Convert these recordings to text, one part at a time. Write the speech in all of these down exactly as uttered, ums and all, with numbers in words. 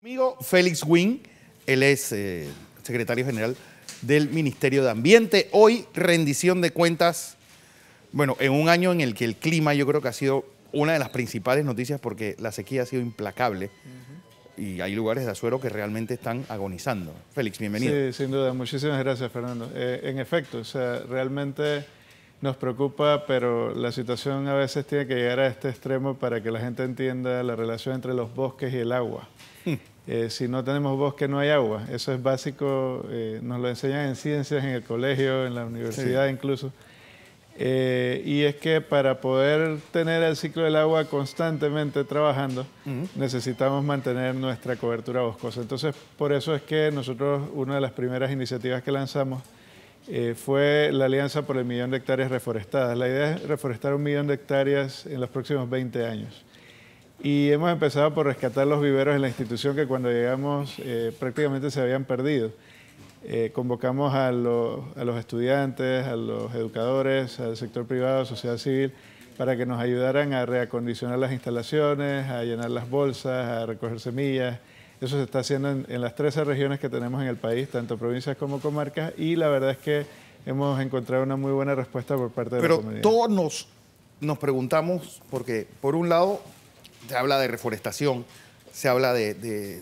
Amigo Félix Wynn, él es eh, secretario general del Ministerio de Ambiente. Hoy rendición de cuentas, bueno, en un año en el que el clima yo creo que ha sido una de las principales noticias porque la sequía ha sido implacable uh-huh. y hay lugares de Azuero que realmente están agonizando. Félix, bienvenido. Sí, sin duda. Muchísimas gracias, Fernando. Eh, en efecto, o sea, realmente nos preocupa, pero la situación a veces tiene que llegar a este extremo para que la gente entienda la relación entre los bosques y el agua. Hmm. Eh, si no tenemos bosque, no hay agua. Eso es básico, eh, nos lo enseñan en ciencias, en el colegio, en la universidad sí. incluso. Eh, y es que para poder tener el ciclo del agua constantemente trabajando, uh-huh. necesitamos mantener nuestra cobertura boscosa. Entonces, por eso es que nosotros, una de las primeras iniciativas que lanzamos eh, fue la Alianza por el Millón de Hectáreas Reforestadas. La idea es reforestar un millón de hectáreas en los próximos veinte años. Y hemos empezado por rescatar los viveros en la institución que cuando llegamos eh, prácticamente se habían perdido. Eh, convocamos a, lo, a los estudiantes, a los educadores, al sector privado, sociedad civil, para que nos ayudaran a reacondicionar las instalaciones, a llenar las bolsas, a recoger semillas. Eso se está haciendo en, en las trece regiones que tenemos en el país, tanto provincias como comarcas, y la verdad es que hemos encontrado una muy buena respuesta por parte de Pero la comunidad. Pero todos nos, nos preguntamos, porque por un lado se habla de reforestación, se habla de, de,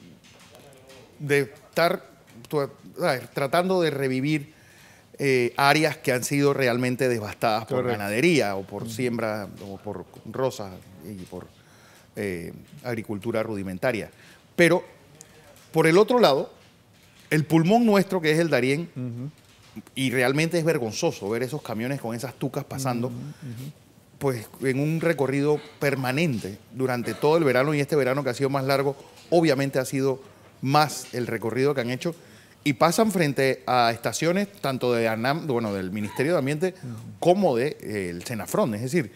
de estar tratando de revivir eh, áreas que han sido realmente devastadas por Correcto. ganadería o por uh-huh. siembra o por rosas y por eh, agricultura rudimentaria. Pero por el otro lado, el pulmón nuestro, que es el Darién, uh-huh. y realmente es vergonzoso ver esos camiones con esas tucas pasando, uh-huh. Uh-huh. pues en un recorrido permanente durante todo el verano, y este verano que ha sido más largo, obviamente ha sido más el recorrido que han hecho, y pasan frente a estaciones tanto de ANAM, bueno, del Ministerio de Ambiente, uh-huh. como del de, eh, Senafrón. Es decir,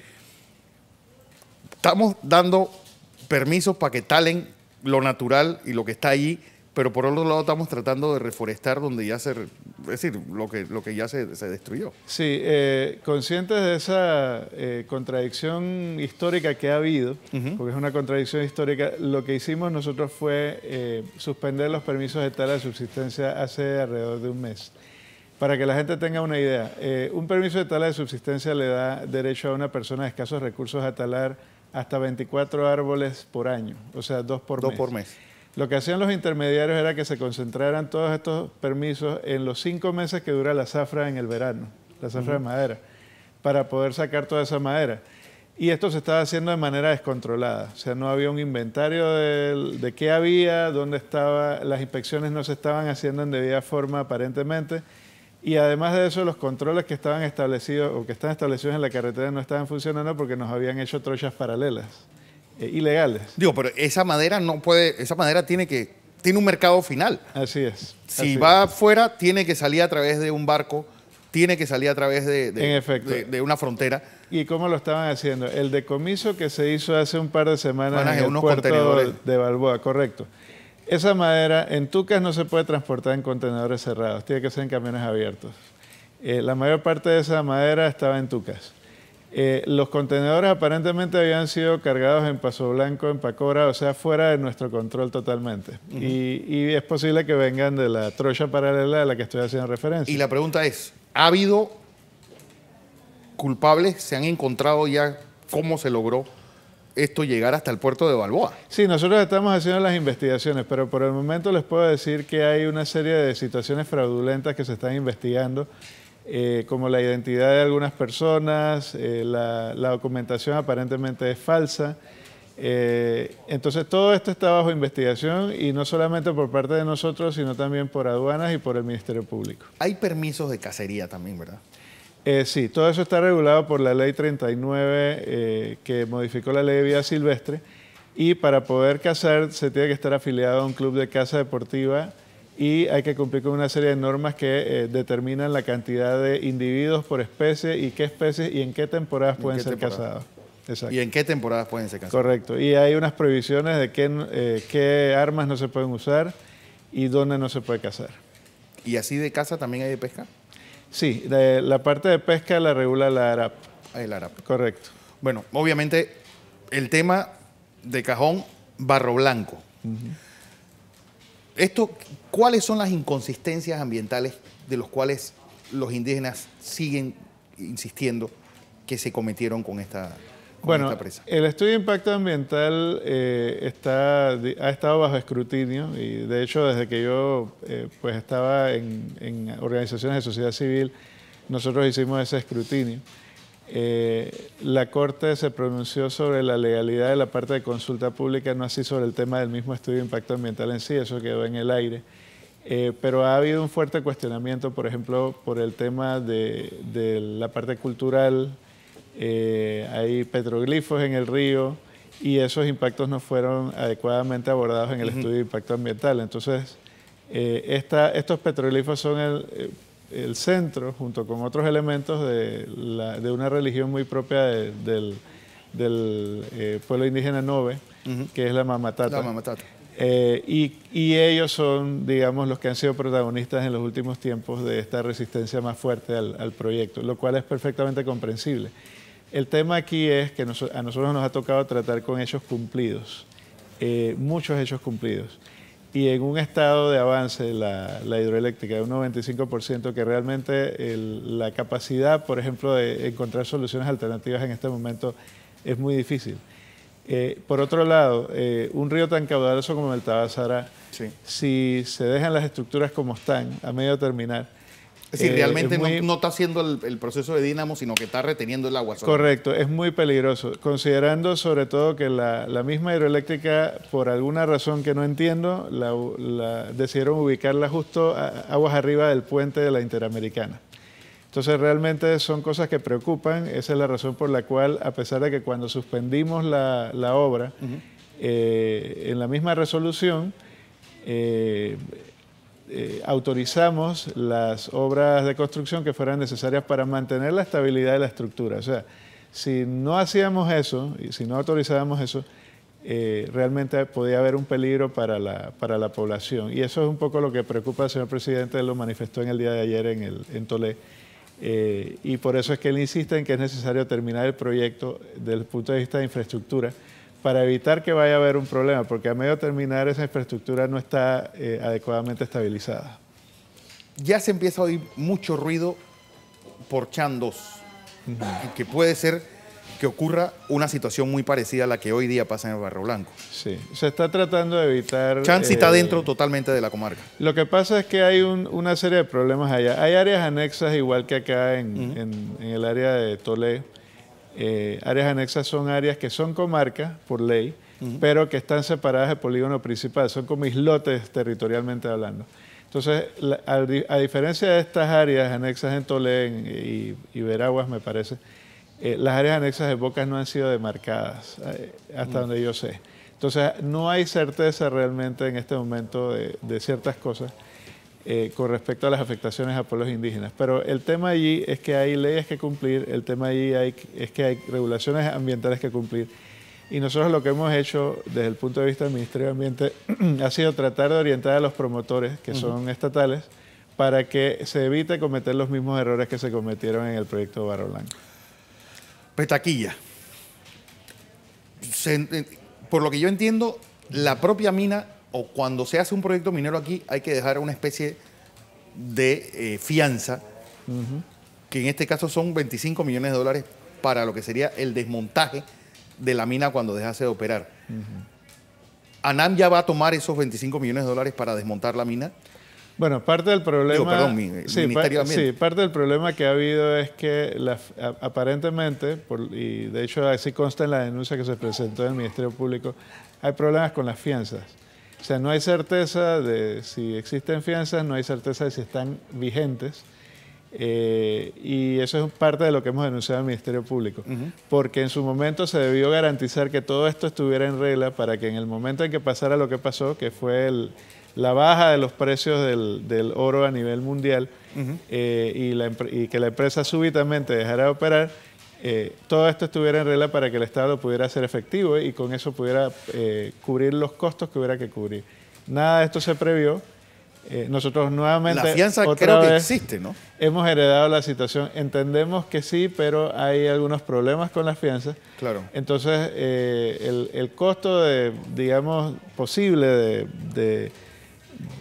estamos dando permisos para que talen lo natural y lo que está allí, pero por otro lado estamos tratando de reforestar donde ya se, es decir, lo que, lo que ya se, se destruyó. Sí, eh, conscientes de esa eh, contradicción histórica que ha habido, uh-huh. porque es una contradicción histórica, lo que hicimos nosotros fue eh, suspender los permisos de tala de subsistencia hace alrededor de un mes. Para que la gente tenga una idea, eh, un permiso de tala de subsistencia le da derecho a una persona de escasos recursos a talar hasta veinticuatro árboles por año, o sea, dos por dos mes. por mes. Lo que hacían los intermediarios era que se concentraran todos estos permisos en los cinco meses que dura la zafra en el verano, la zafra uh-huh. de madera, para poder sacar toda esa madera. Y esto se estaba haciendo de manera descontrolada, o sea, no había un inventario de, de qué había, dónde estaba, las inspecciones no se estaban haciendo en debida forma aparentemente, y además de eso los controles que estaban establecidos o que están establecidos en la carretera no estaban funcionando porque nos habían hecho trochas paralelas. Eh, ilegales. Digo, pero esa madera no puede, esa madera tiene que, tiene un mercado final. Así es. Si así va es. afuera, tiene que salir a través de un barco, tiene que salir a través de, de, en efecto. de, de una frontera. ¿Y cómo lo estaban haciendo? El decomiso que se hizo hace un par de semanas Van en el unos puerto de Balboa, correcto. Esa madera en tucas no se puede transportar en contenedores cerrados, tiene que ser en camiones abiertos. Eh, la mayor parte de esa madera estaba en tucas. Eh, los contenedores aparentemente habían sido cargados en Paso Blanco, en Pacora, o sea, fuera de nuestro control totalmente. Uh-huh. y, y es posible que vengan de la trocha paralela a la que estoy haciendo referencia. Y la pregunta es, ¿ha habido culpables? ¿Se han encontrado ya cómo se logró esto llegar hasta el puerto de Balboa? Sí, nosotros estamos haciendo las investigaciones, pero por el momento les puedo decir que hay una serie de situaciones fraudulentas que se están investigando. Eh, como la identidad de algunas personas, eh, la, la documentación aparentemente es falsa. Eh, entonces todo esto está bajo investigación y no solamente por parte de nosotros, sino también por aduanas y por el Ministerio Público. Hay permisos de cacería también, ¿verdad? Eh, sí, todo eso está regulado por la ley treinta y nueve eh, que modificó la ley de vida silvestre, y para poder cazar se tiene que estar afiliado a un club de caza deportiva y hay que cumplir con una serie de normas que eh, determinan la cantidad de individuos por especie y qué especies y en qué temporadas pueden ser cazados. Exacto. ¿Y en qué temporadas pueden ser cazados? Correcto. Y hay unas prohibiciones de qué, eh, qué armas no se pueden usar y dónde no se puede cazar. ¿Y así de caza también hay de pesca? Sí, de, la parte de pesca la regula la ARAP. El ARAP. Correcto. Bueno, obviamente el tema de cajón, Barro Blanco. Uh-huh. esto, ¿cuáles son las inconsistencias ambientales de los cuales los indígenas siguen insistiendo que se cometieron con esta, con bueno, esta presa? El estudio de impacto ambiental eh, está, ha estado bajo escrutinio y de hecho desde que yo eh, pues estaba en, en organizaciones de sociedad civil, nosotros hicimos ese escrutinio. Eh, la Corte se pronunció sobre la legalidad de la parte de consulta pública, no así sobre el tema del mismo estudio de impacto ambiental en sí, eso quedó en el aire. Eh, pero ha habido un fuerte cuestionamiento, por ejemplo, por el tema de, de la parte cultural. Eh, hay petroglifos en el río y esos impactos no fueron adecuadamente abordados en el uh-huh. estudio de impacto ambiental. Entonces, eh, esta, estos petroglifos son el, el centro, junto con otros elementos, de, la, de una religión muy propia de, del, del eh, pueblo indígena Nove, uh-huh. que es la Mamatata. La Mamatata. Eh, y, y ellos son, digamos, los que han sido protagonistas en los últimos tiempos de esta resistencia más fuerte al, al proyecto, lo cual es perfectamente comprensible. El tema aquí es que nos, a nosotros nos ha tocado tratar con hechos cumplidos, eh, muchos hechos cumplidos, y en un estado de avance la, la hidroeléctrica de un noventa y cinco por ciento, que realmente el, la capacidad, por ejemplo, de encontrar soluciones alternativas en este momento es muy difícil. Eh, por otro lado, eh, un río tan caudaloso como el Tabasará, sí. si se dejan las estructuras como están, a medio terminar. Es decir, eh, realmente es muy, no, no está haciendo el, el proceso de dínamo, sino que está reteniendo el agua. Solo. Correcto, es muy peligroso, considerando sobre todo que la, la misma hidroeléctrica, por alguna razón que no entiendo, la, la, decidieron ubicarla justo a, aguas arriba del puente de la Interamericana. Entonces realmente son cosas que preocupan, esa es la razón por la cual, a pesar de que cuando suspendimos la, la obra, uh-huh. eh, en la misma resolución eh, eh, autorizamos las obras de construcción que fueran necesarias para mantener la estabilidad de la estructura. O sea, si no hacíamos eso, y si no autorizábamos eso, eh, realmente podía haber un peligro para la, para la población. Y eso es un poco lo que preocupa al señor presidente, él lo manifestó en el día de ayer en, el, en Tolé. Eh, y por eso es que él insiste en que es necesario terminar el proyecto desde el punto de vista de infraestructura para evitar que vaya a haber un problema, porque a medio de terminar esa infraestructura no está eh, adecuadamente estabilizada. Ya se empieza a oír mucho ruido por Chan dos, uh-huh. que puede ser que ocurra una situación muy parecida a la que hoy día pasa en el Barrio Blanco. Sí, se está tratando de evitar... Chan sí eh, está dentro totalmente de la comarca. Lo que pasa es que hay un, una serie de problemas allá. Hay áreas anexas, igual que acá en, uh-huh. en, en el área de Tolé. Eh, áreas anexas son áreas que son comarcas por ley, uh-huh. pero que están separadas del polígono principal. Son como islotes territorialmente hablando. Entonces, la, a, a diferencia de estas áreas anexas en Tolé en, y, y Veraguas, me parece, Eh, las áreas anexas de Bocas no han sido demarcadas, eh, hasta mm. donde yo sé. Entonces, no hay certeza realmente en este momento de, de ciertas cosas eh, con respecto a las afectaciones a pueblos indígenas. Pero el tema allí es que hay leyes que cumplir, el tema allí hay, es que hay regulaciones ambientales que cumplir. Y nosotros lo que hemos hecho desde el punto de vista del Ministerio de Ambiente ha sido tratar de orientar a los promotores, que uh-huh. son estatales, para que se evite cometer los mismos errores que se cometieron en el proyecto de Barrio Blanco. Petaquilla. Se, por lo que yo entiendo, la propia mina, o cuando se hace un proyecto minero aquí, hay que dejar una especie de eh, fianza, uh-huh. que en este caso son veinticinco millones de dólares para lo que sería el desmontaje de la mina cuando dejase de operar. Uh-huh. ¿ANAM ya va a tomar esos veinticinco millones de dólares para desmontar la mina? Bueno, parte del problema... Digo, perdón, mi, sí, Ministerio pa, de Ambiente. Sí, parte del problema que ha habido es que la, a, aparentemente, por, y de hecho así consta en la denuncia que se presentó en el Ministerio Público, hay problemas con las fianzas. O sea, no hay certeza de si existen fianzas, no hay certeza de si están vigentes. Eh, y eso es parte de lo que hemos denunciado al Ministerio Público. Uh-huh. Porque en su momento se debió garantizar que todo esto estuviera en regla para que en el momento en que pasara lo que pasó, que fue el... la baja de los precios del, del oro a nivel mundial uh-huh. eh, y, la, y que la empresa súbitamente dejara de operar, eh, todo esto estuviera en regla para que el Estado lo pudiera hacer efectivo y con eso pudiera eh, cubrir los costos que hubiera que cubrir. Nada de esto se previó. Eh, nosotros nuevamente... La fianza creo que existe, ¿no? Hemos heredado la situación. Entendemos que sí, pero hay algunos problemas con las fianzas. Claro. Entonces, eh, el, el costo de, digamos, posible de... de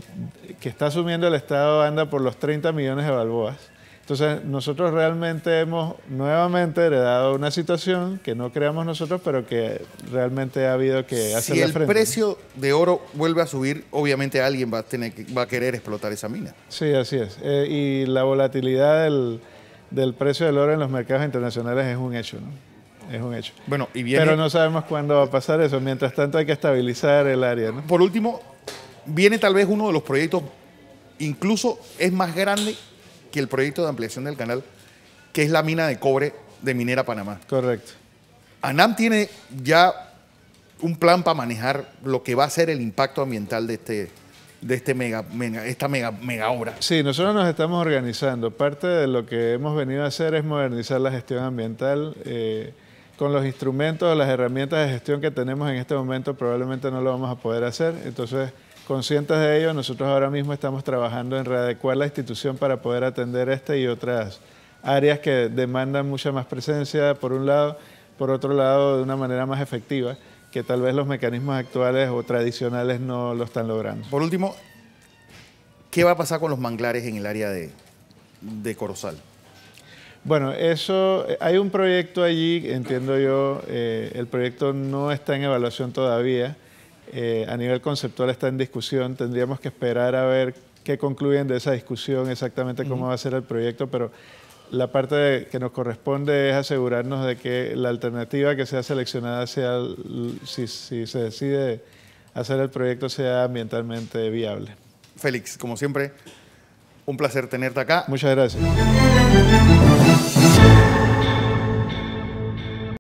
que está asumiendo el Estado anda por los treinta millones de balboas. Entonces, nosotros realmente hemos nuevamente heredado una situación que no creamos nosotros, pero que realmente ha habido que hacerle frente. Si el precio de oro vuelve a subir, obviamente alguien va a, tener que, va a querer explotar esa mina. Sí, así es. Eh, y la volatilidad del, del precio del oro en los mercados internacionales es un hecho, ¿no? Es un hecho. Bueno, y viene, pero no sabemos cuándo va a pasar eso. Mientras tanto hay que estabilizar el área, ¿no? Por último, viene tal vez uno de los proyectos, incluso es más grande que el proyecto de ampliación del canal, que es la mina de cobre de Minera Panamá. Correcto. ANAM tiene ya un plan para manejar lo que va a ser el impacto ambiental de este, de este mega, mega, esta mega, mega obra. Sí, nosotros nos estamos organizando. Parte de lo que hemos venido a hacer es modernizar la gestión ambiental. Eh, con los instrumentos, las herramientas de gestión que tenemos en este momento, probablemente no lo vamos a poder hacer. Entonces, conscientes de ello, nosotros ahora mismo estamos trabajando en readecuar la institución para poder atender esta y otras áreas que demandan mucha más presencia, por un lado, por otro lado, de una manera más efectiva, que tal vez los mecanismos actuales o tradicionales no lo están logrando. Por último, ¿qué va a pasar con los manglares en el área de, de Corozal? Bueno, eso, hay un proyecto allí, entiendo yo, eh, el proyecto no está en evaluación todavía. Eh, a nivel conceptual está en discusión, tendríamos que esperar a ver qué concluyen de esa discusión, exactamente cómo uh-huh. va a ser el proyecto, pero la parte de, que nos corresponde es asegurarnos de que la alternativa que sea seleccionada sea, si, si se decide hacer el proyecto, sea ambientalmente viable. Félix, como siempre, un placer tenerte acá. Muchas gracias.